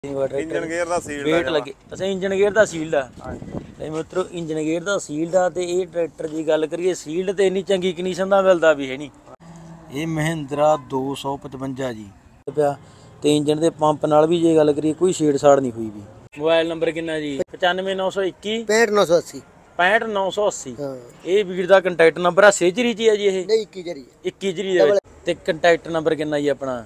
Engine gear ਦਾ sealed ਵੇਟ ਲੱਗੇ ਅੱਛਾ ਇੰਜਨ ਗੇਅਰ ਦਾ ਸੀਲਡ ਆ ਤੇ ਮਿੱਤਰੋ ਇੰਜਨ ਗੇਅਰ ਦਾ ਸੀਲਡ ਆ ਤੇ ਇਹ ਟਰੈਕਟਰ ਦੀ ਗੱਲ ਕਰੀਏ ਸੀਲਡ ਤੇ ਇੰਨੀ ਚੰਗੀ ਕੰਡੀਸ਼ਨ ਦਾ ਮਿਲਦਾ ਵੀ ਹੈ ਨਹੀਂ। ਇਹ ਮਹਿੰਦਰਾ 255 ਜੀ ਪਿਆ ਤੇ ਇੰਜਨ ਦੇ ਪੰਪ ਨਾਲ ਵੀ ਜੇ ਗੱਲ ਕਰੀਏ ਕੋਈ ਛੇੜਛਾੜ ਨਹੀਂ ਹੋਈ ਵੀ। ਮੋਬਾਈਲ ਨੰਬਰ ਕਿੰਨਾ ਜੀ 95921 65980 65980 ਇਹ ਵੀਰ ਦਾ ਕੰਟੈਕਟ ਨੰਬਰ ਆ ਸੇਜਰੀ ਜੀ ਆ ਜੀ ਇਹ ਨਹੀਂ 21 ਜਰੀ 21 ਜਰੀ ਦੇ ਵਿੱਚ ਤੇ ਕੰਟੈਕਟ ਨੰਬਰ ਕਿੰਨਾ ਜੀ ਆਪਣਾ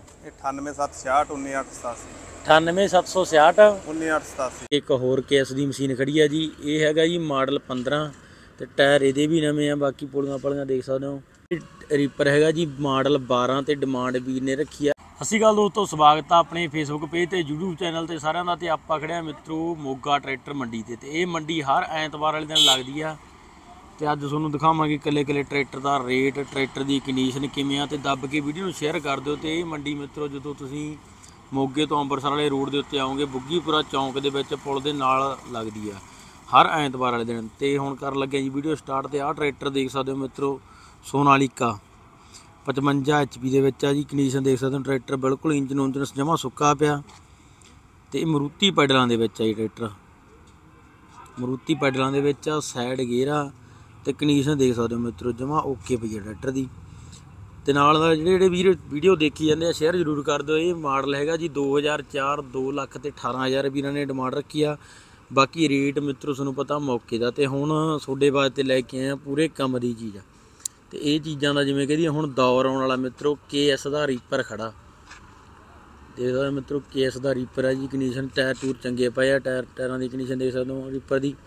9876619887 98766 19887 ਇੱਕ ਹੋਰ ਕੇਸ ਦੀ ਮਸ਼ੀਨ ਖੜੀ ਆ ਜੀ। ਇਹ ਹੈਗਾ ਜੀ ਮਾਡਲ 15 ਤੇ ਟਾਇਰ ਇਹਦੇ ਵੀ ਨਵੇਂ ਆ। ਬਾਕੀ ਪੁਲੀਆਂ ਦੇਖ ਸਕਦੇ ਹੋ। ਰੀਪਰ ਹੈਗਾ ਜੀ ਮਾਡਲ 12 ਤੇ ਡਿਮਾਂਡ ਵੀਰ ਨੇ ਰੱਖੀ ਆ। ਸਤਿ ਸ਼੍ਰੀ ਅਕਾਲ ਦੋਸਤੋ, ਸਵਾਗਤ ਆ ਆਪਣੇ ਫੇਸਬੁੱਕ ਪੇਜ ਤੇ YouTube ਚੈਨਲ ਤੇ ਸਾਰਿਆਂ ਦਾ। ਤੇ ਆਪਾਂ ਖੜਿਆ ਮਿੱਤਰੋ ਮੋਗਾ ਟਰੈਕਟਰ ਮੰਡੀ ਤੇ ਇਹ ਮੰਡੀ ਹਰ ਐਤਵਾਰ ਵਾਲੇ ਦਿਨ ਲੱਗਦੀ ਆ। ਤੇ ਅੱਜ ਤੁਹਾਨੂੰ ਦਿਖਾਵਾਂਗੇ ਇਕੱਲੇ ਟਰੈਕਟਰ ਦਾ ਰੇਟ, ਟਰੈਕਟਰ ਦੀ ਕੰਡੀਸ਼ਨ ਕਿਵੇਂ ਆ ਤੇ ਦੱਬ ਕੇ ਵੀਡੀਓ ਨੂੰ ਸ਼ੇਅਰ ਕਰ ਦਿਓ। ਤੇ ਇਹ ਮੰਡੀ ਮਿੱਤਰੋ ਜਦੋਂ ਤੁਸੀਂ ਮੋਗੇ ਤੋਂ ਅੰਮ੍ਰਿਤਸਰ ਵਾਲੇ ਰੋਡ ਦੇ ਉੱਤੇ ਆਓਗੇ ਬੁੱਗੀਪੁਰਾ ਚੌਂਕ ਦੇ ਵਿੱਚ ਪੁਲ ਦੇ ਨਾਲ ਲੱਗਦੀ ਆ ਹਰ ਐਤਵਾਰ ਵਾਲੇ ਦਿਨ। ਤੇ ਹੁਣ ਕਰਨ ਲੱਗੇ ਜੀ ਵੀਡੀਓ ਸਟਾਰਟ। ਤੇ ਆਹ ਟਰੈਕਟਰ ਦੇਖ ਸਕਦੇ ਹੋ ਮਿੱਤਰੋ ਸੋਨਾਲੀਕਾ 55 HP ਦੇ ਵਿੱਚ ਆ ਜੀ। ਕੰਡੀਸ਼ਨ ਦੇਖ ਸਕਦੇ ਹੋ ਟਰੈਕਟਰ ਬਿਲਕੁਲ ਇੰਜਨ ਜਮਾ ਸੁੱਕਾ ਪਿਆ ਤੇ ਇਹ ਮਰੂਤੀ ਪੈਡਲਾਂ ਦੇ ਵਿੱਚ ਆ ਜੀ। ਟਰੈਕਟਰ ਮਰੂਤੀ ਪੈਡਲਾਂ ਦੇ ਵਿੱਚ ਆ, ਸਾਈਡ ਗੇਅਰ ਆ ਤੇ ਕੰਡੀਸ਼ਨ ਦੇਖ ਸਕਦੇ ਹੋ ਮਿੱਤਰੋ ਜਮਾ ਓਕੇ ਪਈ ਆ ਟਰੈਕਟਰ ਦੀ। ਤੇ ਨਾਲ ਦਾ ਜਿਹੜੇ ਵੀਰ ਵੀਡੀਓ ਦੇਖੀ ਜਾਂਦੇ ਆ ਸ਼ੇਅਰ ਜ਼ਰੂਰ ਕਰ ਦਿਓ। ਇਹ ਮਾਡਲ ਹੈਗਾ ਜੀ 2004 2 ਲੱਖ ਤੇ 18,000 ਵੀਰਾਂ ਨੇ ਡਿਮਾਂਡ ਰੱਖੀ ਆ। ਬਾਕੀ ਰੇਟ ਮਿੱਤਰੋ ਤੁਹਾਨੂੰ ਪਤਾ ਮੌਕੇ ਦਾ। ਤੇ ਹੁਣ ਤੁਹਾਡੇ ਵਾਸਤੇ ਲੈ ਕੇ ਆਏ ਆ ਪੂਰੇ ਕੰਮ ਦੀ ਚੀਜ਼ ਆ। ਤੇ ਇਹ ਚੀਜ਼ਾਂ ਦਾ ਜਿਵੇਂ ਕਹਦੀ ਹੁਣ ਦੌਰ ਆਉਣ ਵਾਲਾ ਮਿੱਤਰੋ KS ਦਾ ਰੀਪਰ ਖੜਾ ਦੇਖਦਾ ਮਿੱਤਰੋ KS ਦਾ ਰੀਪਰ ਆ ਜੀ। ਕੰਡੀਸ਼ਨ ਟਾਇਰ ਟੂਰ ਚੰਗੇ ਪਏ ਆ, ਟਾਇਰਾਂ ਦੀ ਕੰਡੀਸ਼ਨ ਦੇਖ ਸਕਦੇ ਹੋ ਰੀਪਰ ਦੀ।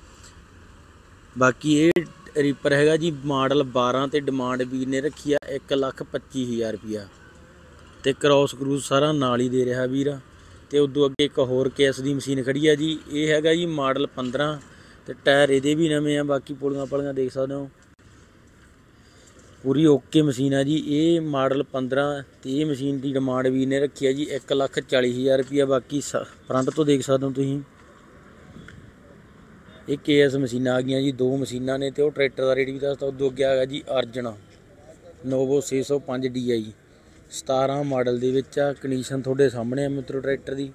ਬਾਕੀ ਇਹ ਰੀਪਰ ਹੈਗਾ ਜੀ ਮਾਡਲ 12 ਤੇ ਡਿਮਾਂਡ ਵੀਰ ਨੇ ਰੱਖੀ ਆ 1,25,000 ਰੁਪਇਆ ਤੇ ਕ੍ਰੋਸ ਕਰੂਜ਼ ਸਾਰਾ ਨਾਲ ਹੀ ਦੇ ਰਿਹਾ ਵੀਰ। ਤੇ ਉਦੋਂ ਅੱਗੇ ਇੱਕ ਹੋਰ KS ਦੀ ਮਸ਼ੀਨ ਖੜੀ ਆ ਜੀ। ਇਹ ਹੈਗਾ ਜੀ ਮਾਡਲ 15 ਤੇ ਟਾਇਰ ਇਹਦੇ ਵੀ ਨਵੇਂ ਆ। ਬਾਕੀ ਪੁਲੀਆਂ ਦੇਖ ਸਕਦੇ ਹੋ ਪੂਰੀ ਓਕੇ ਮਸ਼ੀਨ ਆ ਜੀ। ਇਹ ਮਾਡਲ 15 ਤੇ ਇਹ ਮਸ਼ੀਨ ਦੀ ਡਿਮਾਂਡ ਵੀਰ ਨੇ ਰੱਖੀ ਆ ਜੀ 1,40,000 ਰੁਪਇਆ। ਬਾਕੀ ਫਰੰਟ ਤੋਂ ਦੇਖ ਸਕਦੇ ਹੋ ਤੁਸੀਂ ਇਹ KS ਮਸ਼ੀਨਾਂ ਆ ਗਈਆਂ ਜੀ। ਦੋ ਮਸ਼ੀਨਾਂ ਨੇ ਤੇ ਉਹ ਟਰੈਕਟਰ ਦਾ ਰੇਟ ਵੀ ਦੱਸਦਾ। ਉਦੋਂ ਅੱਗੇ ਹੈਗਾ ਜੀ ਅਰਜਨ ਨੋਵੋ 605 DI 17 ਮਾਡਲ ਦੇ ਵਿੱਚ ਆ। ਕੰਡੀਸ਼ਨ ਤੁਹਾਡੇ ਸਾਹਮਣੇ ਆ ਮਿੱਤਰੋ ਟਰੈਕਟਰ ਦੀ।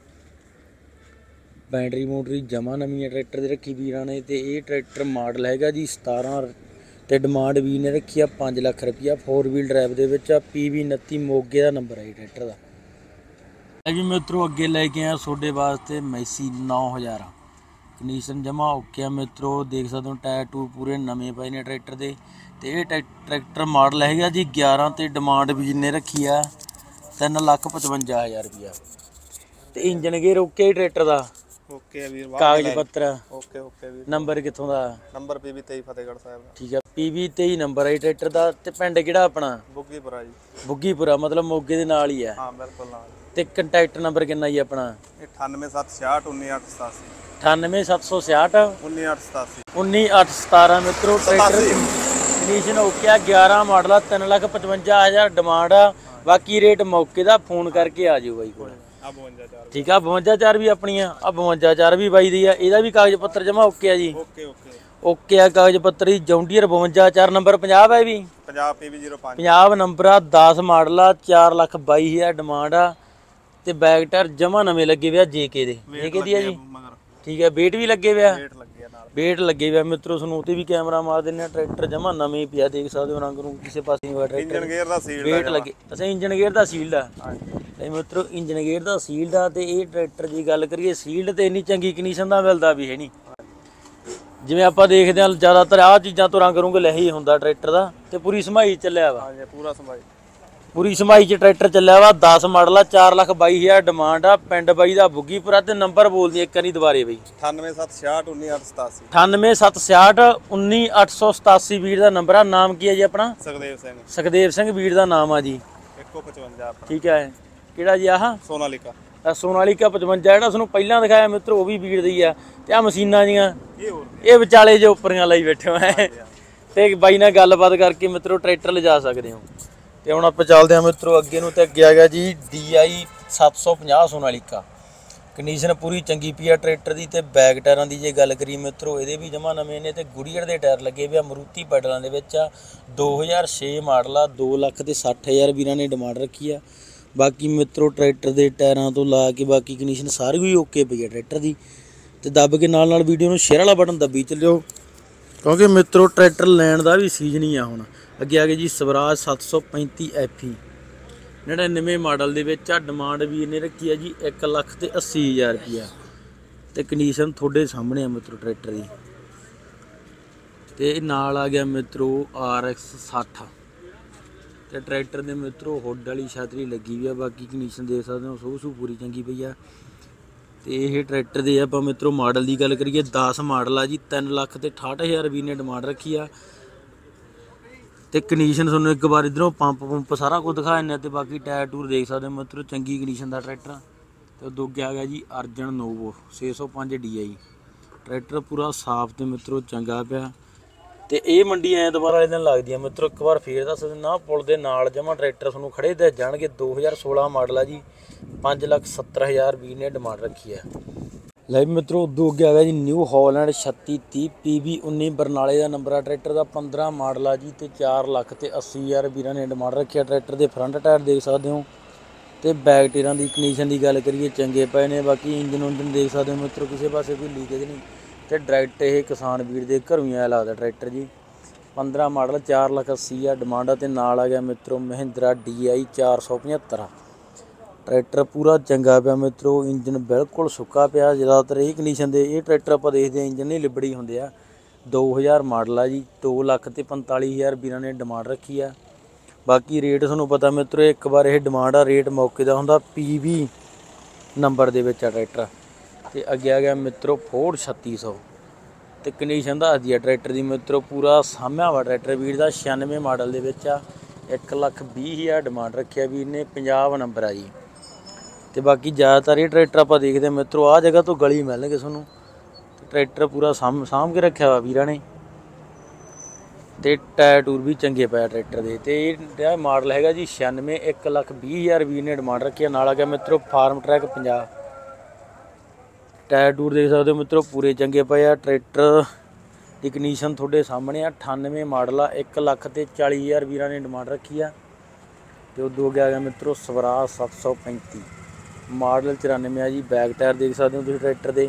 ਬੈਟਰੀ ਮੋਟਰੀ ਜਮਾ ਨਵੀਂ ਆ ਟਰੈਕਟਰ ਦੀ ਰੱਖੀ ਵੀਰਾਂ ਨੇ। ਤੇ ਇਹ ਟਰੈਕਟਰ ਮਾਡਲ ਹੈਗਾ ਜੀ 17 ਤੇ ਡਿਮਾਂਡ ਵੀਰ ਨੇ ਰੱਖੀ ਆ 5 ਲੱਖ ਰੁਪਇਆ। 4 ਵੀਲ ਡਰਾਈਵ ਦੇ ਵਿੱਚ ਆ। PV 29 ਮੋਗੇ ਦਾ ਨੰਬਰ ਹੈ ਜੀ ਟਰੈਕਟਰ ਦਾ। ਜੀ ਮਿੱਤਰੋ ਅੱਗੇ ਲੈ ਕੇ ਆਇਆ ਤੁਹਾਡੇ ਵਾਸਤੇ ਮੈਸੀ 9000 ਕੰਡੀਸ਼ਨ ਜਮਾ ਓਕੇ ਆ ਮਿੱਤਰੋ। ਦੇਖ ਸਕਦੇ ਹੋ ਟਾਇਰ ਟੂਰ ਪੂਰੇ ਨਵੇਂ ਪਏ ਨੇ ਟਰੈਕਟਰ ਦੇ। ਤੇ ਇਹ ਟਰੈਕਟਰ ਮਾਡਲ ਹੈਗਾ ਜੀ 11 ਤੇ ਡਿਮਾਂਡ ਵੀਰ ਨੇ ਰੱਖੀ ਆ 3,55,000 ਰੁਪਇਆ। ਤੇ ਇੰਜਨ ਗੇਅਰ ਓਕੇ ਟਰੈਕਟਰ ਦਾ ਓਕੇ ਵੀਰ। ਕਾਗਜ਼ ਪੱਤਰ ਓਕੇ ਵੀਰ। ਨੰਬਰ ਕਿੱਥੋਂ ਦਾ? ਨੰਬਰ PB 23 ਫਤਿਹਗੜ੍ਹ ਸਾਹਿਬ ਦਾ। ਠੀਕ ਆ PB 23 ਨੰਬਰ ਹੈ ਟਰੈਕਟਰ ਦਾ। ਤੇ ਪਿੰਡ ਕਿਹੜਾ ਆਪਣਾ? ਬੁੱਗੀਪੁਰਾ ਜੀ। ਬੁੱਗੀਪੁਰਾ ਮਤਲਬ ਮੋਗੇ ਦੇ ਨਾਲ ਹੀ ਆ। ਹਾਂ ਬਿਲਕੁਲ ਨਾਲ। ਤੇ ਕੰਟੈਕਟ ਨੰਬਰ ਕਿੰਨਾ ਜੀ ਆਪਣਾ? 9876619887 9876619887 19817 ਮਿੱਤਰੋ ਟਰੈਕਟਰ ਕੰਡੀਸ਼ਨ ਓਕੇ ਆ। 11 ਮਾਡਲ ਆ 3,55,000 ਡਿਮਾਂਡ ਆ। ਬਾਕੀ ਰੇਟ ਮੌਕੇ ਦਾ ਫੋਨ ਕਰਕੇ ਆ ਜਾਓ ਬਾਈ ਕੋਲ। ਠੀਕ ਆ 52 ਵੀ ਆਪਣੀਆਂ ਆ 52 ਵੀ ਬਾਈ ਦੀ ਆ। ਇਹਦਾ ਵੀ ਕਾਗਜ਼ ਪੱਤਰ ਜਮਾ ਓਕੇ ਆ ਜੀ। ਓਕੇ ਆ ਕਾਗਜ਼ ਪੱਤਰ ਜੀ। ਜੌਂਡੀਅਰ 52 ਨੰਬਰ 50 ਹੈ ਵੀ 50 PB05 50 ਨੰਬਰ ਆ 10 ਮਾਡਲ ਆ 4,22,000 ਡਿਮਾਂਡ ਆ। ਤੇ ਬੈਕ ਟਾਇਰ ਜਮਾ ਨਵੇਂ ਲੱਗੇ ਵੇ ਆ JK ਦੇ। JK ਦੀ ਆ ਜੀ। ਠੀਕ ਹੈ ਵੇਟ ਵੀ ਲੱਗੇ ਵੇ ਆ। ਵੇਟ ਲੱਗੇ ਵੇ ਆ ਮਿੱਤਰੋ। ਤੁਹਾਨੂੰ ਉੱਤੇ ਵੀ ਕੈਮਰਾ ਮਾਰ ਦਿੰਦੇ ਆ। ਟਰੈਕਟਰ ਜਮਾ ਨਵੇਂ ਪਿਆ ਦੇਖ ਸਕਦੇ ਹੋ ਰੰਗ ਨੂੰ ਕਿਸੇ ਪਾਸੇ ਨਹੀਂ ਹੋਇਆ ਟਰੈਕਟਰ। ਇੰਜਨ ਗੇਅਰ ਦਾ ਸੀਲਡ ਵੇਟ ਲੱਗੇ ਅੱਛਾ ਇੰਜਨ ਗੇਅਰ ਦਾ ਸੀਲਡ ਆ ਤੇ ਮਿੱਤਰੋ ਇੰਜਨ ਗੇਅਰ ਦਾ ਸੀਲਡ ਆ। ਤੇ ਇਹ ਟਰੈਕਟਰ ਦੀ ਗੱਲ ਕਰੀਏ ਸੀਲਡ ਤੇ ਇੰਨੀ ਚੰਗੀ ਕੰਡੀਸ਼ਨ ਦਾ ਮਿਲਦਾ ਵੀ ਹੈ ਨਹੀਂ। ਜਿਵੇਂ ਆਪਾਂ ਦੇਖਦੇ ਹਾਂ ਜ਼ਿਆਦਾਤਰ ਆਹ ਚੀਜ਼ਾਂ ਤੋਂ ਰੰਗ ਰੁੰਗ ਲੈ ਹੀ ਹੁੰਦਾ ਟਰੈਕਟਰ ਦਾ। ਤੇ ਪੂਰੀ ਸਮਾਈ ਚੱਲਿਆ ਵਾ। ਪੂਰੀ ਸਮਾਈ 'ਚ ਟਰੈਕਟਰ ਚੱਲਿਆ ਵਾ। 10 ਮਾਡਲ ਆ 4,22,000 ਡਿਮਾਂਡ ਆ। ਪਿੰਡ ਬਾਈ ਦਾ ਬੁੱਗੀਪੁਰਾ। ਤੇ ਨੰਬਰ ਬੋਲਦੀ ਇੱਕ ਵਾਰੀ ਦੁਬਾਰੇ ਬਈ 9876619887 9876619887 ਵੀਰ ਦਾ ਨੰਬਰ ਆ। ਨਾਮ ਕੀ ਹੈ ਜੀ ਆਪਣਾ? ਸੁਖਦੇਵ ਸਿੰਘ ਵੀਰ ਦਾ ਨਾਮ ਆ ਜੀ। 155 ਠੀਕ ਹੈ ਕਿਹੜਾ ਜੀ? ਆਹ ਸੋਨਾਲੀਕਾ 55 ਜਿਹੜਾ ਤੁਹਾਨੂੰ ਪਹਿਲਾਂ ਦਿਖਾਇਆ ਮਿੱਤਰੋ ਉਹ ਵੀ ਵੀਰ ਦੀ ਆ। ਤੇ ਆ ਮਸ਼ੀਨਾਂ ਜੀਆਂ ਇਹ ਵਿਚਾਲੇ ਜੇ ਉੱਪਰੀਆਂ ਲਈ ਬੈਠੇ ਹੋ ਤੇ ਬਾਈ ਨਾਲ ਗੱਲਬਾਤ ਕਰਕੇ ਮਿੱਤਰੋ ਟਰੈਕਟਰ ਲਿਜਾ ਸਕਦੇ ਹੋ। ਤੇ ਹੁਣ ਆਪਾਂ ਚੱਲਦੇ ਹਾਂ ਮਿੱਤਰੋ ਅੱਗੇ ਨੂੰ। ਤੇ ਅੱਗੇ ਆ ਗਿਆ ਜੀ DI 750 ਸੋਨਾਲੀਕਾ। ਕੰਡੀਸ਼ਨ ਪੂਰੀ ਚੰਗੀ ਪਈ ਆ ਟਰੈਕਟਰ ਦੀ। ਤੇ ਬੈਕ ਟਾਇਰਾਂ ਦੀ ਜੇ ਗੱਲ ਕਰੀ ਮਿੱਤਰੋ ਇਹਦੇ ਵੀ ਜਮਾ ਨਵੇਂ ਨੇ। ਤੇ ਗੁੜੀਅਰ ਦੇ ਟਾਇਰ ਲੱਗੇ ਵੇ ਆ ਮਰੂਤੀ ਪੈਡਲਾਂ ਦੇ ਵਿੱਚ ਆ। 2006 ਮਾਡਲ ਆ 2,60,60,000 ਵੀਰਾਂ ਨੇ ਡਿਮਾਂਡ ਰੱਖੀ ਆ। ਬਾਕੀ ਮਿੱਤਰੋ ਟਰੈਕਟਰ ਦੇ ਟਾਇਰਾਂ ਤੋਂ ਲਾ ਕੇ ਬਾਕੀ ਕੰਡੀਸ਼ਨ ਸਾਰੀ ਹੀ ਓਕੇ ਪਈ ਹੈ ਟਰੈਕਟਰ ਦੀ। ਤੇ ਦੱਬ ਕੇ ਨਾਲ ਵੀਡੀਓ ਨੂੰ ਸ਼ੇਅਰ ਵਾਲਾ ਬਟਨ ਦੱਬੀ ਚੱਲਿਓ, ਕਿਉਂਕਿ ਮਿੱਤਰੋ ਟਰੈਕਟਰ ਲੈਣ ਦਾ ਵੀ ਸੀਜ਼ਨ ਹੀ ਆ ਹੁਣ। ਅੱਗੇ ਆ ਗਏ ਜੀ ਸਵਰਾਜ 735 FE 99 ਮਾਡਲ ਦੇ ਵਿੱਚ ਆ। ਡਿਮਾਂਡ ਵੀ ਇਹਨੇ ਰੱਖੀ ਆ ਜੀ 1,80,000 ਰੁਪਇਆ ਤੇ ਕੰਡੀਸ਼ਨ ਤੁਹਾਡੇ ਸਾਹਮਣੇ ਆ ਮਿੱਤਰੋ ਟਰੈਕਟਰ ਦੀ। ਤੇ ਨਾਲ ਆ ਗਿਆ ਮਿੱਤਰੋ RX 60 ਤੇ ਟਰੈਕਟਰ ਦੇ ਮਿੱਤਰੋ ਹੁੱਡ ਵਾਲੀ ਛਤਰੀ ਲੱਗੀ ਵੀ ਆ। ਬਾਕੀ ਕੰਡੀਸ਼ਨ ਦੇਖ ਸਕਦੇ ਹੋ, ਸੋ ਪੂਰੀ ਚੰਗੀ ਪਈ ਆ। ਤੇ ਇਹ ਟਰੈਕਟਰ ਦੇ ਆਪਾਂ ਮਿੱਤਰੋ ਮਾਡਲ ਦੀ ਗੱਲ ਕਰੀਏ 10 ਮਾਡਲ ਆ ਜੀ। 3,68,000 ਵੀ ਨੇ ਡਿਮਾਂਡ ਰੱਖੀ ਆ। ਤੇ ਕੰਡੀਸ਼ਨ ਤੁਹਾਨੂੰ ਇੱਕ ਵਾਰ ਇਧਰੋਂ ਪੰਪ ਸਾਰਾ ਕੁਝ ਦਿਖਾ ਦਿੰਦੇ। ਤੇ ਬਾਕੀ ਟਾਇਰ ਟੂਰ ਦੇਖ ਸਕਦੇ ਹੋ ਮਿੱਤਰੋ, ਚੰਗੀ ਕੰਡੀਸ਼ਨ ਦਾ ਟਰੈਕਟਰ। ਤੇ ਉਦੋਂ ਅੱਗੇ ਆ ਗਿਆ ਜੀ ਅਰਜਨ ਨੋਵੋ 605 DI ਟਰੈਕਟਰ, ਪੂਰਾ ਸਾਫ਼ ਤੇ ਮਿੱਤਰੋ ਚੰਗਾ ਪਿਆ। ਤੇ ਇਹ ਮੰਡੀ ਐਤਵਾਰ ਵਾਲੇ ਦਿਨ ਲੱਗਦੀ ਆ ਮਿੱਤਰੋ। ਇੱਕ ਵਾਰ ਫੇਰ ਦੱਸ ਦਿੰਦਾ, ਪੁਲ ਦੇ ਨਾਲ ਜਮਾ ਟਰੈਕਟਰ ਤੁਹਾਨੂੰ ਖੜੇ ਤੇ ਜਾਣਗੇ। 2016 ਮਾਡਲ ਆ ਜੀ। 5,70,000 ਵੀ ਨੇ ਡਿਮਾਂਡ ਰੱਖੀ ਆ। ਲੈ ਮਿੱਤਰੋ ਉਦੋਂ ਅੱਗੇ ਆ ਗਿਆ ਜੀ ਨਿਊ ਹਾਲੈਂਡ 3630 PB19 ਬਰਨਾਲੇ ਦਾ ਨੰਬਰ ਆ ਟਰੈਕਟਰ ਦਾ। 15 ਮਾਡਲ ਆ ਜੀ ਤੇ 4,80,000 ਵੀਰਾਂ ਨੇ ਡਿਮਾਂਡ ਰੱਖਿਆ। ਟਰੈਕਟਰ ਦੇ ਫਰੰਟ ਟਾਇਰ ਦੇਖ ਸਕਦੇ ਹੋ ਤੇ ਬੈਕ ਟਾਇਰਾਂ ਦੀ ਕੰਡੀਸ਼ਨ ਦੀ ਗੱਲ ਕਰੀਏ ਚੰਗੇ ਪਏ ਨੇ। ਬਾਕੀ ਇੰਜਨ ਦੇਖ ਸਕਦੇ ਹੋ ਮਿੱਤਰੋ, ਕਿਸੇ ਪਾਸੇ ਕੋਈ ਲੀਕੇਜ ਨਹੀਂ। ਤੇ ਡਾਇਰੈਕਟ ਇਹ ਕਿਸਾਨ ਵੀਰ ਦੇ ਘਰੋਂ ਹੀ ਆਇਆ ਲੱਗਦਾ ਟਰੈਕਟਰ ਜੀ। 15 ਮਾਡਲ 4,80,000 ਡਿਮਾਂਡ ਆ। ਤੇ ਨਾਲ ਆ ਗਿਆ ਮਿੱਤਰੋ ਮਹਿੰਦਰਾ DI 475 ਟਰੈਕਟਰ, ਪੂਰਾ ਚੰਗਾ ਪਿਆ ਮਿੱਤਰੋ। ਇੰਜਨ ਬਿਲਕੁਲ ਸੁੱਕਾ ਪਿਆ। ਜ਼ਿਆਦਾਤਰ ਇਹ ਕੰਡੀਸ਼ਨ ਦੇ ਇਹ ਟਰੈਕਟਰ ਆਪਾਂ ਦੇਖਦੇ ਹਾਂ ਇੰਜਨ ਨਹੀਂ ਲਿਬੜੀ ਹੁੰਦੇ ਆ। 2000 ਮਾਡਲ ਆ ਜੀ। 2,45,000 ਵੀਰਾਂ ਨੇ ਡਿਮਾਂਡ ਰੱਖੀ ਆ। ਬਾਕੀ ਰੇਟ ਤੁਹਾਨੂੰ ਪਤਾ ਮਿੱਤਰੋ, ਇੱਕ ਵਾਰ ਇਹ ਡਿਮਾਂਡ ਆ, ਰੇਟ ਮੌਕੇ ਦਾ ਹੁੰਦਾ। PB ਨੰਬਰ ਦੇ ਵਿੱਚ ਆ ਟਰੈਕਟਰ। ਤੇ ਅੱਗੇ ਆ ਗਿਆ ਮਿੱਤਰੋ ਫੋਰਡ 3600 ਤੇ ਕੰਡੀਸ਼ਨ ਦੱਸਦੀ ਆ ਟਰੈਕਟਰ ਦੀ ਮਿੱਤਰੋ, ਪੂਰਾ ਸਾਂਭਿਆ ਵਾ ਟਰੈਕਟਰ ਵੀਰ ਦਾ। 96 ਮਾਡਲ ਦੇ ਵਿੱਚ ਆ। 1,20,000 ਡਿਮਾਂਡ ਰੱਖਿਆ ਵੀਰ ਨੇ। 50 ਨੰਬਰ ਆ ਜੀ। ਤੇ ਬਾਕੀ ਜ਼ਿਆਦਾਤਰ ਇਹ ਟਰੈਕਟਰ ਆਪਾਂ ਦੇਖਦੇ ਮਿੱਤਰੋ ਆਹ ਜਗ੍ਹਾ ਤੋਂ ਗਲੀ ਮਿਲਣਗੇ ਤੁਹਾਨੂੰ। ਤੇ ਟਰੈਕਟਰ ਪੂਰਾ ਸਾਂਭ ਕੇ ਰੱਖਿਆ ਵਾ ਵੀਰਾਂ ਨੇ। ਤੇ ਟਾਇਰ ਟੂਰ ਵੀ ਚੰਗੇ ਪਏ ਟਰੈਕਟਰ ਦੇ। ਤੇ ਇਹ ਮਾਡਲ ਹੈਗਾ ਜੀ 96। 1,20,000 ਵੀਰ ਨੇ ਡਿਮਾਂਡ ਰੱਖੀ ਆ। ਨਾਲ ਆ ਗਿਆ ਮਿੱਤਰੋ ਫਾਰਮ ਟਰੈਕ 50 ਟਾਇਰ ਟੂਰ ਦੇਖ ਸਕਦੇ ਹੋ ਮਿੱਤਰੋ, ਪੂਰੇ ਚੰਗੇ ਪਏ ਆ। ਟਰੈਕਟਰ ਦੀ ਕੰਡੀਸ਼ਨ ਤੁਹਾਡੇ ਸਾਹਮਣੇ ਆ। 98 ਮਾਡਲ ਆ। 1,40,000 ਵੀਰਾਂ ਨੇ ਡਿਮਾਂਡ ਰੱਖੀ ਆ। ਤੇ ਉਦੋਂ ਅੱਗੇ ਆ ਗਿਆ ਮਿੱਤਰੋ ਸਵਰਾਜ 735 ਮਾਡਲ 94 ਆ ਜੀ। ਬੈਕ ਟਾਇਰ ਦੇਖ ਸਕਦੇ ਹੋ ਤੁਸੀਂ ਟਰੈਕਟਰ ਦੇ।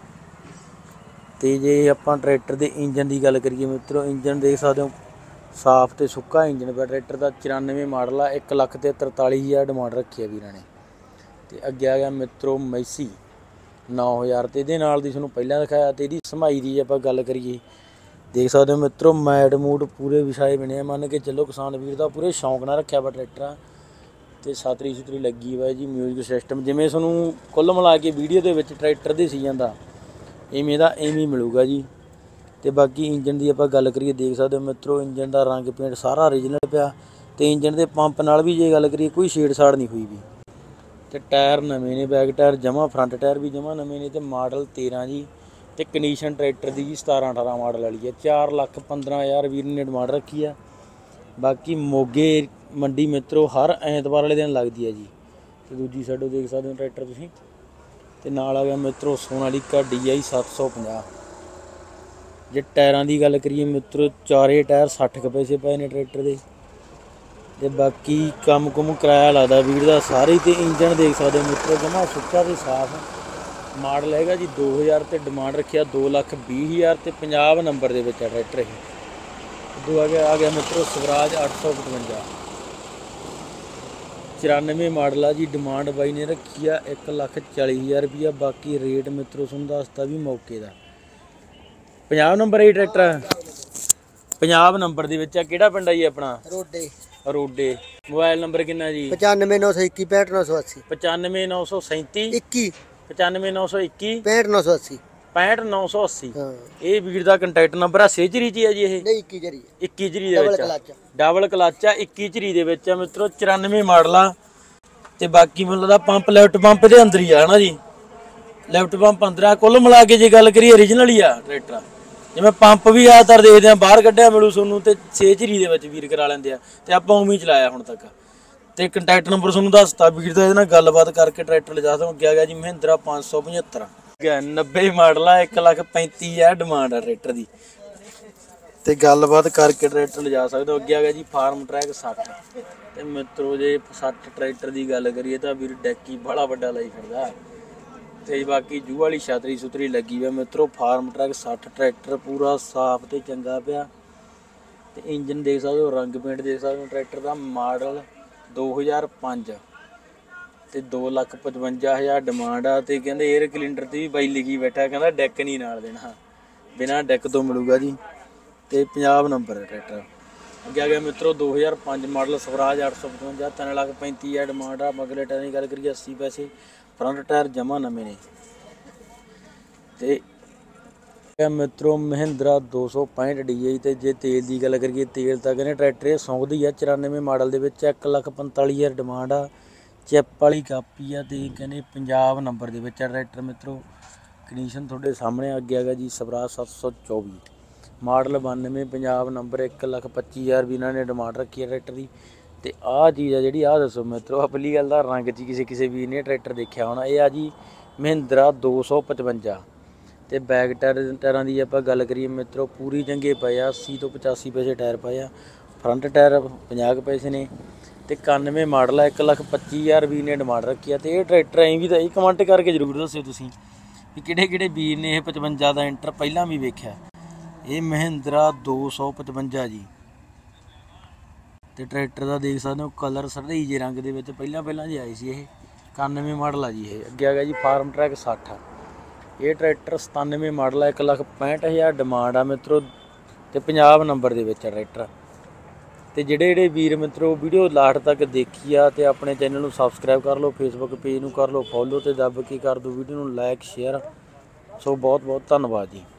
ਤੇ ਜੇ ਆਪਾਂ ਟਰੈਕਟਰ ਦੇ ਇੰਜਨ ਦੀ ਗੱਲ ਕਰੀਏ ਮਿੱਤਰੋ, ਇੰਜਨ ਦੇਖ ਸਕਦੇ ਹੋ ਸਾਫ਼ ਤੇ ਸੁੱਕਾ ਇੰਜਨ ਪਿਆ ਟਰੈਕਟਰ ਦਾ। 94 ਮਾਡਲ ਆ। 1,43,000 ਡਿਮਾਂਡ ਰੱਖੀ ਆ ਵੀਰਾਂ ਨੇ। ਤੇ ਅੱਗੇ ਆ ਗਿਆ ਮਿੱਤਰੋ ਮੈਸੀ 9,000 ਤੇ ਇਹਦੇ ਨਾਲ ਦੀ ਤੁਹਾਨੂੰ ਪਹਿਲਾਂ ਦਿਖਾਇਆ। ਤੇ ਇਹਦੀ ਸਮਾਈ ਦੀ ਆਪਾਂ ਗੱਲ ਕਰੀਏ ਦੇਖ ਸਕਦੇ ਹੋ ਮਿੱਤਰੋ, ਮੈਟ ਮੂਟ ਪੂਰੇ ਵਿਛਾਏ ਬਣੇ ਆ। ਮੰਨ ਕੇ ਚੱਲੋ ਕਿਸਾਨ ਵੀਰ ਦਾ ਪੂਰੇ ਸ਼ੌਂਕ ਨਾਲ ਰੱਖਿਆ ਵਾ ਟਰੈਕਟਰ। ਤੇ ਛਤਰੀ ਲੱਗੀ ਵਾ ਜੀ। ਮਿਊਜ਼ਿਕ ਸਿਸਟਮ ਜਿਵੇਂ ਤੁਹਾਨੂੰ ਕੁੱਲ ਮਿਲਾ ਕੇ ਵੀਡੀਓ ਦੇ ਵਿੱਚ ਟਰੈਕਟਰ ਦੇ ਸੀ ਜਾਂਦਾ ਇਵੇਂ ਦਾ ਇਵੇਂ ਮਿਲੂਗਾ ਜੀ। ਤੇ ਬਾਕੀ ਇੰਜਨ ਦੀ ਆਪਾਂ ਗੱਲ ਕਰੀਏ ਦੇਖ ਸਕਦੇ ਹੋ ਮਿੱਤਰੋ, ਇੰਜਨ ਦਾ ਰੰਗ ਪੇਂਟ ਸਾਰਾ ਓਰੀਜਨਲ ਪਿਆ। ਤੇ ਇੰਜਨ ਦੇ ਪੰਪ ਨਾਲ ਵੀ ਜੇ ਗੱਲ ਕਰੀਏ ਕੋਈ ਛੇੜਛਾੜ ਨਹੀਂ ਹੋਈ ਵੀ। ਤੇ ਟਾਇਰ ਨਵੇਂ ਨੇ, ਬੈਕ ਟਾਇਰ ਜਮਾ, ਫਰੰਟ ਟਾਇਰ ਵੀ ਜਮਾ ਨਵੇਂ ਨੇ। ਤੇ ਮਾਡਲ 13 ਜੀ। ਤੇ ਕੰਡੀਸ਼ਨ ਟਰੈਕਟਰ ਦੀ ਜੀ 17-18 ਮਾਡਲ ਵਾਲੀ ਹੈ। 4,15,000 ਵੀਰ ਨੇ ਡਿਮਾਂਡ ਰੱਖੀ ਆ। ਬਾਕੀ ਮੋਗੇ ਮੰਡੀ ਮਿੱਤਰੋ ਹਰ ਐਤਵਾਰ ਵਾਲੇ ਦਿਨ ਲੱਗਦੀ ਹੈ ਜੀ। ਤੇ ਦੂਜੀ ਸਾਈਡੋਂ ਦੇਖ ਸਕਦੇ ਹੋ ਟਰੈਕਟਰ ਤੁਸੀਂ। ਤੇ ਨਾਲ ਆ ਗਿਆ ਮਿੱਤਰੋ ਸੋਨਾਲੀਕਾ DI 750। ਜੇ ਟਾਇਰਾਂ ਦੀ ਗੱਲ ਕਰੀਏ ਮਿੱਤਰੋ, ਚਾਰੇ ਟਾਇਰ 60 ਕੁ ਪੈਸੇ ਪਏ ਨੇ ਟਰੈਕਟਰ ਦੇ। ਤੇ ਬਾਕੀ ਕੰਮ ਕੁਮ ਕਰਾਇਆ ਲੱਗਦਾ ਵੀਰ ਦਾ ਸਾਰੇ। ਤੇ ਇੰਜਨ ਦੇਖ ਸਕਦੇ ਹੋ ਮਿੱਤਰੋ ਜਮਾ ਸੁੱਕਾ ਤੇ ਸਾਫ਼। ਮਾਡਲ ਹੈਗਾ ਜੀ 2000 ਤੇ ਡਿਮਾਂਡ ਰੱਖਿਆ 2,20,000 ਤੇ 50 ਨੰਬਰ ਦੇ ਵਿੱਚ ਆ ਟਰੈਕਟਰ ਇਹ। ਉਦੋਂ ਆ ਗਿਆ ਮਿੱਤਰੋ ਸਵਰਾਜ 855 94 ਮਾਡਲ ਆ ਜੀ। ਡਿਮਾਂਡ ਬਾਈ ਨੇ ਰੱਖੀ ਆ 1,40,000 ਰੁਪਈਆ। ਬਾਕੀ ਰੇਟ ਮਿੱਤਰੋ ਤੁਹਾਨੂੰ ਦੱਸਤਾ ਵੀ ਮੌਕੇ ਦਾ। 50 ਨੰਬਰ ਇਹ ਟਰੈਕਟਰ 50 ਨੰਬਰ ਦੇ ਵਿੱਚ ਆ। ਕਿਹੜਾ ਪਿੰਡ ਆ ਜੀ ਆਪਣਾ? ਰੋਡੇ। ਮੋਬਾਈਲ ਨੰਬਰ ਕਿੰਨਾ ਜੀ? 9591 95937 21 95921 65 980 ਇਹ ਵੀਰ ਦਾ ਕੰਟੈਕਟ ਨੰਬਰ ਆ। ਸੇਜਰੀ ਜੀ ਆ ਜੀ ਇਹ? ਨਹੀਂ 21 ਜਰੀ 21 ਜਰੀ ਦੇ ਵਿੱਚ ਡਬਲ ਕਲਚ ਆ। 21 ਜਰੀ ਦੇ ਵਿੱਚ ਆ ਮਿੱਤਰੋ। 94 ਮਾਡਲ ਆ। ਤੇ ਬਾਕੀ ਮੈਨੂੰ ਲੱਗਦਾ ਪੰਪ ਲੈਫਟ ਪੰਪ ਦੇ ਅੰਦਰ ਹੀ ਆ ਹਨਾ ਜੀ। ਲੈਫਟ ਪੰਪ ਅੰਦਰ ਆ। ਕੁੱਲ ਮਿਲਾ ਕੇ ਜੇ ਗੱਲ ਕਰੀਏ ਓਰੀਜਨਲ ਹੀ ਆ ਟਰੈਕਟਰ। ਜਿਵੇਂ ਪੰਪ ਵੀ ਜ਼ਿਆਦਾਤਰ ਦੇਖਦੇ ਆ ਬਾਹਰ ਕੱਢਿਆ ਮਿਲੂ ਤੁਹਾਨੂੰ। ਤੇ ਸੇਜਰੀ ਦੇ ਵਿੱਚ ਵੀਰ ਕਰਾ ਲੈਂਦੇ ਆ। ਤੇ ਆਪਾਂ ਉਵੇਂ ਹੀ ਚਲਾਇਆ ਹੁਣ ਤੱਕ। ਤੇ ਕੰਟੈਕਟ ਨੰਬਰ ਤੁਹਾਨੂੰ ਦੱਸਤਾ ਵੀਰ ਦਾ। ਇਹਦੇ ਨਾਲ ਗੱਲਬਾਤ ਕਰਕੇ ਟਰੈਕਟਰ ਲਿਜਾ ਸਕਦੇ। ਅੱਗੇ ਆ ਗਿਆ ਜੀ ਮਹਿੰਦਰਾ 575 90 ਮਾਡਲ ਆ। 1,35,000 ਡਿਮਾਂਡ ਆ ਟਰੈਕਟਰ ਦੀ। ਤੇ ਗੱਲਬਾਤ ਕਰਕੇ ਟਰੈਕਟਰ ਲਿਜਾ ਸਕਦੇ ਹੋ। ਅੱਗੇ ਆ ਗਿਆ ਜੀ ਫਾਰਮ ਟਰੈਕ 60 ਤੇ ਮਿੱਤਰੋ ਜੇ 60 ਟਰੈਕਟਰ ਦੀ ਗੱਲ ਕਰੀਏ ਤਾਂ ਵੀਰ ਡੈਕੀ ਬੜਾ ਵੱਡਾ ਲਈ ਫਿਰਦਾ ਤੇ ਬਾਕੀ ਜੂ ਵਾਲੀ ਛਤਰੀ ਸੁਤਰੀ ਲੱਗੀ ਵਾ ਮਿੱਤਰੋ। ਫਾਰਮ ਟਰੈਕ 60 ਟਰੈਕਟਰ ਪੂਰਾ ਸਾਫ਼ ਤੇ ਚੰਗਾ ਪਿਆ ਤੇ ਇੰਜਨ ਦੇਖ ਸਕਦੇ ਹੋ, ਰੰਗ ਪੇਂਟ ਦੇਖ ਸਕਦੇ ਹੋ। ਟਰੈਕਟਰ ਦਾ ਮਾਡਲ 2005 ਤੇ 2,55,000 ਡਿਮਾਂਡ ਆ ਤੇ ਕਹਿੰਦੇ 에ਅਰ ਕਲਿੰਡਰ ਤੇ ਵੀ ਬਾਈ ਲਿਖੀ ਬੈਠਾ, ਕਹਿੰਦਾ ਡੈਕ ਨਹੀਂ ਨਾਲ ਦੇਣਾ, ਬਿਨਾਂ ਡੈਕ ਤੋਂ ਮਿਲੂਗਾ ਜੀ ਤੇ ਪੰਜਾਬ ਨੰਬਰ ਹੈ ਟਰੈਕਟਰ। ਅੱਗੇ ਆ ਗਿਆ ਮਿੱਤਰੋ 2005 ਮਾਡਲ ਸਵਰਾਜ 855 3,35,000 ਡਿਮਾਂਡ ਆ। ਮਗਲੇ ਟਾਇਰ ਦੀ ਗੱਲ ਕਰੀਏ 80 ਪੈਸੇ, ਫਰੰਟ ਟਾਇਰ ਜਮਾ ਨਵੇਂ ਨੇ ਤੇ ਮਿੱਤਰੋ ਮਹਿੰਦਰਾ 265 DI ਤੇ ਜੇ ਤੇਲ ਦੀ ਗੱਲ ਕਰੀਏ ਤੇਲ ਤਾਂ ਕਹਿੰਦੇ ਟਰੈਕਟਰ ਇਹ ਸੌਂਦੀ ਆ 94 ਮਾਡਲ ਦੇ ਵਿੱਚ 1,45,000 ਡਿਮਾਂਡ ਆ। ਚਿੱਪ ਵਾਲੀ ਕਾਪੀ ਆ ਤੇ ਕਹਿੰਦੇ ਪੰਜਾਬ ਨੰਬਰ ਦੇ ਵਿੱਚ ਆ ਟਰੈਕਟਰ ਮਿੱਤਰੋ। ਕੰਡੀਸ਼ਨ ਤੁਹਾਡੇ ਸਾਹਮਣੇ। ਅੱਗੇ ਹੈਗਾ ਜੀ ਸਵਰਾਜ 724 ਮਾਡਲ 92 ਪੰਜਾਬ ਨੰਬਰ 1,25,000 ਵੀ ਇਹਨਾਂ ਨੇ ਡਿਮਾਂਡ ਰੱਖੀ ਹੈ ਟਰੈਕਟਰ ਦੀ। ਤੇ ਆਹ ਚੀਜ਼ ਆ ਜਿਹੜੀ ਆਹ ਦੱਸੋ ਮਿੱਤਰੋ, ਆਹ ਪਹਿਲੀ ਗੱਲ ਦਾ ਰੰਗ 'ਚ ਕਿਸੇ ਵੀਰ ਨੇ ਟਰੈਕਟਰ ਦੇਖਿਆ ਹੋਣਾ। ਇਹ ਆ ਜੀ ਮਹਿੰਦਰਾ 255 ਤੇ ਬੈਕ ਟਾਇਰਾਂ ਦੀ ਆਪਾਂ ਗੱਲ ਕਰੀਏ ਮਿੱਤਰੋ ਪੂਰੀ ਚੰਗੇ ਪਏ ਆ। 80 ਤੋਂ 85 ਪੈਸੇ ਟਾਇਰ ਪਏ ਆ। ਫਰੰਟ ਟਾਇਰ 50 ਪੈਸੇ ਨੇ ਤੇ 91 ਮਾਡਲ ਆ। 1,25,000 ਵੀਰ ਨੇ ਡਿਮਾਂਡ ਰੱਖੀ ਆ। ਤੇ ਇਹ ਟਰੈਕਟਰ ਐਂ ਵੀ ਤਾਂ ਇਹ ਕਮੈਂਟ ਕਰਕੇ ਜ਼ਰੂਰ ਦੱਸਿਓ ਤੁਸੀਂ ਵੀ ਕਿਹੜੇ ਵੀਰ ਨੇ ਇਹ 55 ਦਾ ਇੰਟਰ ਪਹਿਲਾਂ ਵੀ ਵੇਖਿਆ। ਇਹ ਮਹਿੰਦਰਾ 255 ਜੀ ਤੇ ਟਰੈਕਟਰ ਦਾ ਦੇਖ ਸਕਦੇ ਹੋ ਕਲਰ ਸਰਦਈ ਜੇ ਰੰਗ ਦੇ ਵਿੱਚ ਪਹਿਲਾਂ ਜੀ ਆਈ ਸੀ। ਇਹ 91 ਮਾਡਲ ਆ ਜੀ ਇਹ। ਅੱਗੇ ਆ ਗਿਆ ਜੀ ਫਾਰਮ ਟਰੈਕ 60 ਇਹ ਟਰੈਕਟਰ 97 ਮਾਡਲ ਆ। 1,65,000 ਡਿਮਾਂਡ ਆ ਮਿੱਤਰੋ ਤੇ ਪੰਜਾਬ ਨੰਬਰ ਦੇ ਵਿੱਚ ਆ ਟਰੈਕਟਰ। ਤੇ ਜਿਹੜੇ ਵੀਰ ਮਿੱਤਰੋ ਵੀਡੀਓ ਲਾਸਟ ਤੱਕ ਦੇਖੀ ਆ ਤੇ ਆਪਣੇ ਚੈਨਲ ਨੂੰ ਸਬਸਕ੍ਰਾਈਬ ਕਰ ਲਓ, ਫੇਸਬੁੱਕ ਪੇਜ ਨੂੰ ਕਰ ਲਓ ਫੋਲੋ ਤੇ ਦੱਬ ਕੇ ਕਰ ਦਿਓ ਵੀਡੀਓ ਨੂੰ ਲਾਈਕ ਸ਼ੇਅਰ। ਸੋ ਬਹੁਤ ਧੰਨਵਾਦ ਜੀ।